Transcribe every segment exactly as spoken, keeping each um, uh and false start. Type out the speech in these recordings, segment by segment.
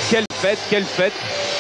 quelle fête, quelle fête.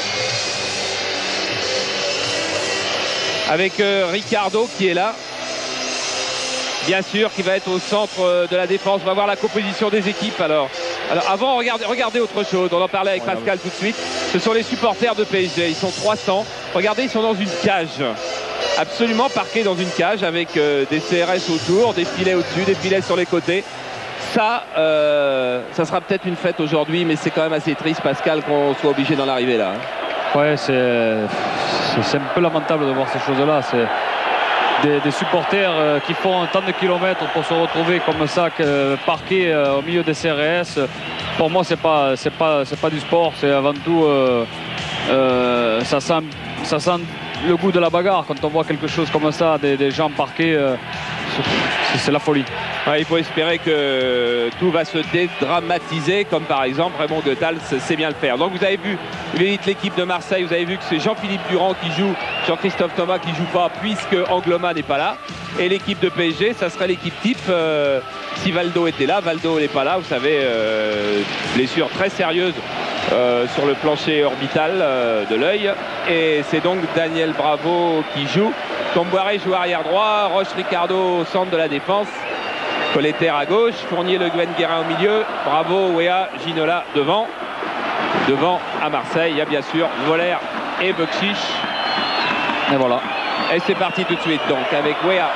Avec euh, Ricardo qui est là. Bien sûr, qui va être au centre euh, de la défense. On va voir la composition des équipes alors. Alors avant, regardez, regardez autre chose. On en parlait avec ouais, Pascal ouais. tout de suite. Ce sont les supporters de P S G. Ils sont trois cents. Regardez, ils sont dans une cage. Absolument parqués dans une cage avec euh, des C R S autour, des filets au-dessus, des filets sur les côtés. Ça, euh, ça sera peut-être une fête aujourd'hui, mais c'est quand même assez triste, Pascal, qu'on soit obligé d'en arriver là. Hein. Ouais, c'est un peu lamentable de voir ces choses-là. C'est des, des supporters euh, qui font tant de kilomètres pour se retrouver comme ça, euh, parqués euh, au milieu des C R S. Pour moi, c'est pas, c'est pas, c'est pas du sport. C'est avant tout, euh, euh, ça sent, ça sent le goût de la bagarre quand on voit quelque chose comme ça, des, des gens parqués. Euh, c'est la folie. Ouais, il faut espérer que tout va se dédramatiser, comme par exemple Raymond Goethals sait bien le faire. Donc vous avez vu l'équipe de Marseille, vous avez vu que c'est Jean-Philippe Durand qui joue, Jean-Christophe Thomas qui joue pas puisque Angloma n'est pas là. Et l'équipe de P S G, ça serait l'équipe type euh, si Valdo était là. Valdo n'est pas là, vous savez, euh, blessure très sérieuse euh, sur le plancher orbital euh, de l'œil. Et c'est donc Daniel Bravo qui joue. Comboiré joue arrière droit, Roche Ricardo au centre de la défense. Colleter à gauche, Fournier, Le Guen, Guérin au milieu, Bravo, Wea, Ginola devant. Devant à Marseille, il y a bien sûr Voller et Bokšić. Et voilà. Et c'est parti tout de suite donc avec Wea.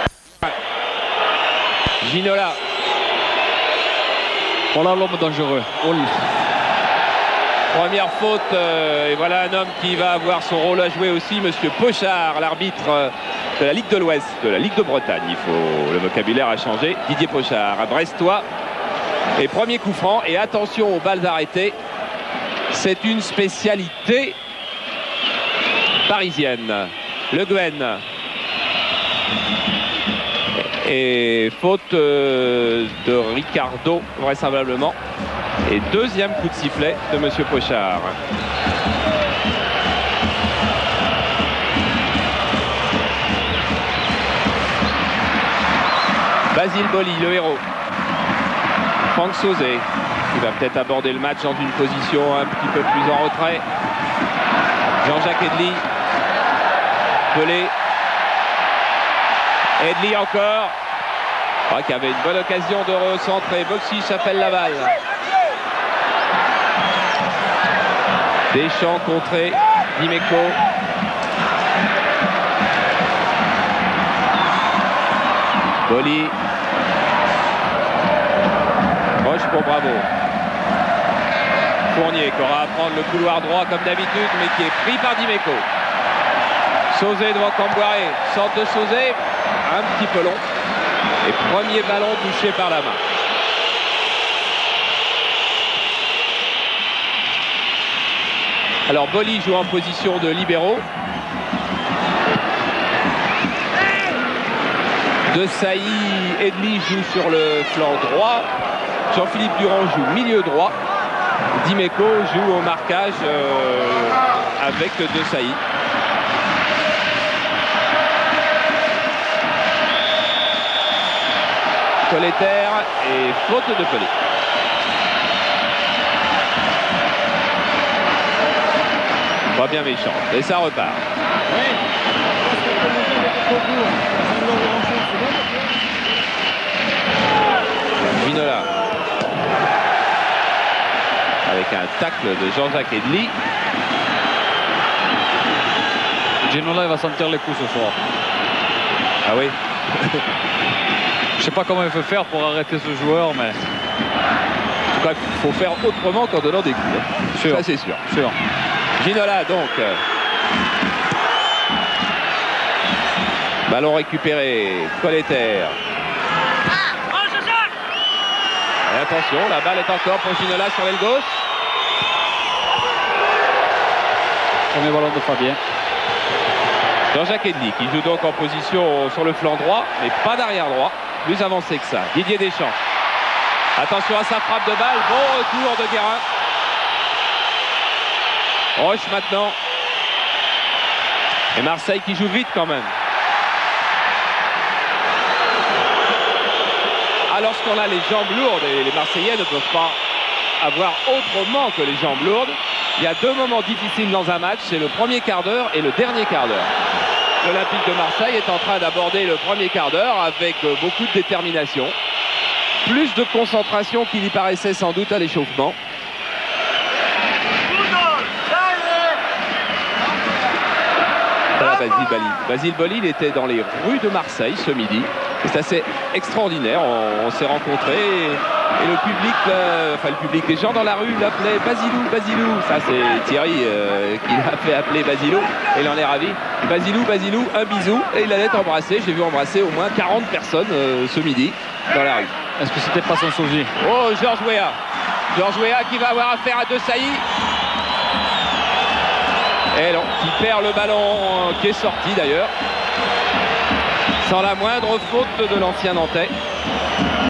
Ginola. Voilà l'homme dangereux. Oh. Première faute, euh, et voilà un homme qui va avoir son rôle à jouer aussi, Monsieur Pochard, l'arbitre euh, de la Ligue de l'Ouest, de la Ligue de Bretagne. Il faut, le vocabulaire a changé. Didier Pochard, à Brestois. Et premier coup franc, et attention aux balles arrêtées. C'est une spécialité parisienne. Le Guen. Et faute euh, de Ricardo, vraisemblablement. Et deuxième coup de sifflet de Monsieur Pochard. Basile Boli, le héros. Franck Sauzet, qui va peut-être aborder le match dans une position un petit peu plus en retrait. Jean-Jacques Edli. Pelé. Edli encore. Je crois qu'il y avait une bonne occasion de recentrer. Bokšić appelle la balle. Deschamps contré. Dimeco. Boli. Roche pour Bravo. Fournier qui aura à prendre le couloir droit comme d'habitude, mais qui est pris par Dimeco. Sauzet devant Camboiré. Sorte de Sauzet. Un petit peu long. Et premier ballon touché par la main. Alors Boli joue en position de libéraux. De Sailly, Edli joue sur le flanc droit. Jean-Philippe Durand joue milieu droit. Dimeco joue au marquage euh, avec De Sailly. Colleter et faute de Pelé. Pas bien méchant. Et ça repart. Ginola. Avec un tacle de Jean-Jacques Edli. Ginola il va sentir les coups ce soir. Ah oui. Je sais pas comment il faut faire pour arrêter ce joueur, mais en tout cas, il faut faire autrement qu'en donnant des coups. Hein. Sûr. Ça, c'est sûr. sûr. Ginola, donc. Ballon récupéré. Colleter. Et attention, la balle est encore pour Ginola sur l'aile gauche. Premier ballon de Fabien. Jean-Jacques Edli qui joue donc en position sur le flanc droit, mais pas d'arrière droit. Plus avancé que ça. Didier Deschamps. Attention à sa frappe de balle. Bon retour de Guérin. Roche maintenant. Et Marseille qui joue vite quand même. Ah, lorsqu'on a les jambes lourdes, et les Marseillais ne peuvent pas à voir autrement que les jambes lourdes. Il y a deux moments difficiles dans un match, c'est le premier quart d'heure et le dernier quart d'heure. L'Olympique de Marseille est en train d'aborder le premier quart d'heure avec beaucoup de détermination. Plus de concentration qu'il y paraissait sans doute à l'échauffement. Voilà Basile Boli. Basile Boli, il était dans les rues de Marseille ce midi. C'est assez extraordinaire. On, on s'est rencontrés et, et le public, là, enfin le public, les gens dans la rue l'appelaient Basilou, Basilou. Ça c'est Thierry euh, qui l'a fait appeler Basilou et il en est ravi. Basilou, Basilou, un bisou et il allait embrasser. J'ai vu embrasser au moins quarante personnes euh, ce midi dans la rue. Est-ce que c'était pas son sosie? Oh, Georges Weah. Georges Weah qui va avoir affaire à De Sailly. Et non, qui perd le ballon qui est sorti d'ailleurs. Sans la moindre faute de l'ancien Nantais.